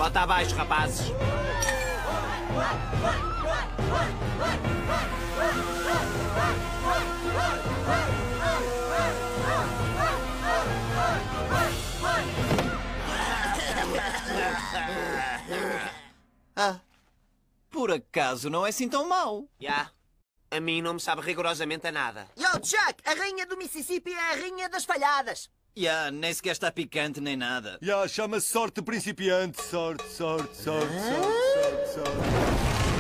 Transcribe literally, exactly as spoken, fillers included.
Bota abaixo, rapazes. Ah, por acaso não é assim tão mau. Já. Yeah. A mim não me sabe rigorosamente a nada. Yo, Chuck, a rainha do Mississippi é a rainha das falhadas. Já, yeah, nem sequer está picante nem nada. Já, yeah, chama-se sorte principiante. Sorte, sorte, sorte, sorte, sorte, sorte.